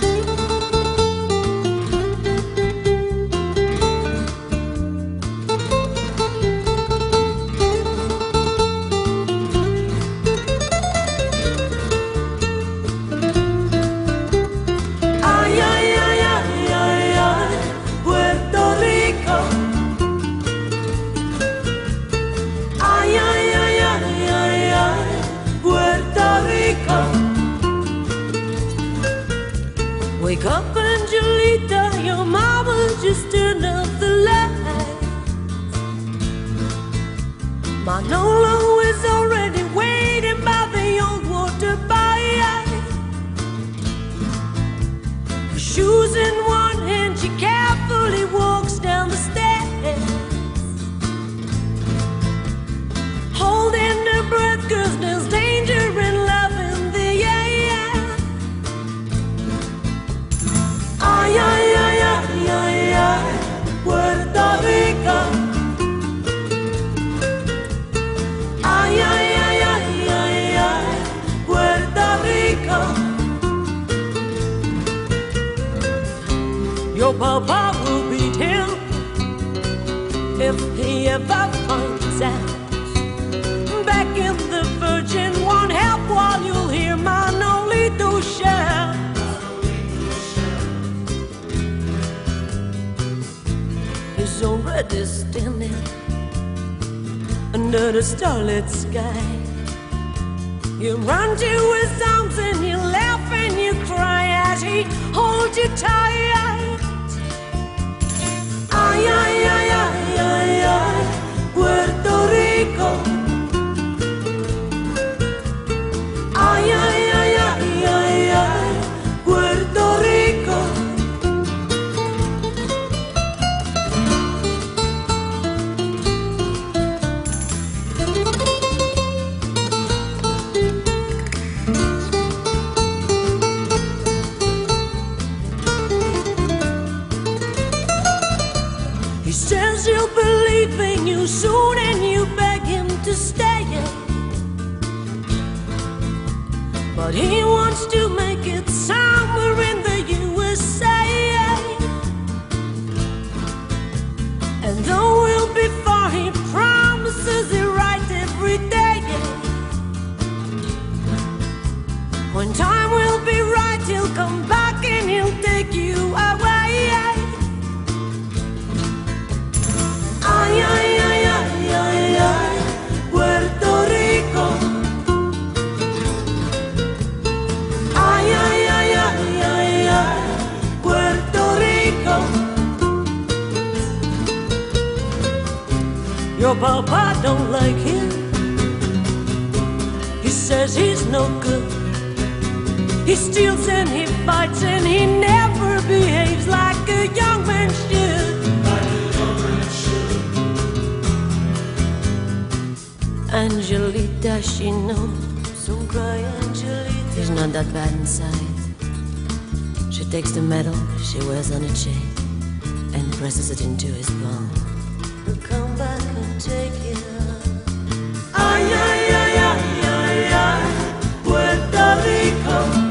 Wake up, Angelita, your mama just turned up the lights. Manolo is already waiting by the old water pipe. Her shoes in one hand, she carefully walks down the stairs, holding her breath 'cause there's danger in love in the air. Ay, ay, ay, ay, ay, ay, Puerto Rico. Ay, ay, ay, ay, ay, ay, Puerto Rico. Your papa will beat him if he ever finds out. Back in the Virgin won't help while you'll hear Manolito shout. He's already standing under the starlit sky. You run to his arms and you laugh and you cry as he holds you tight. Ay, ay, ay, ay, ay, ay, Puerto Rico. Ay, ay, ay, ay, ay, ay, Puerto Rico. He says he'll believe in you soon and you beg him to stay. But he wants to make it somewhere in the USA. And though we'll be far, he promises it right every day. When time will be right, he'll come back and he'll take you away. Ay, ay, ay, ay, ay, ay, Puerto Rico. Ay, ay, ay, ay, ay, ay, Puerto Rico. Your papa don't like him. He says he's no good. He steals and he fights and he never behaves like a young man should. Angelita, she knows. Don't cry, Angelita. He's not that bad inside. She takes the medal she wears on a chain and presses it into his palm. He'll come back and take it up. Ay, ay, ay, ay, ay, ay, Puerto Rico.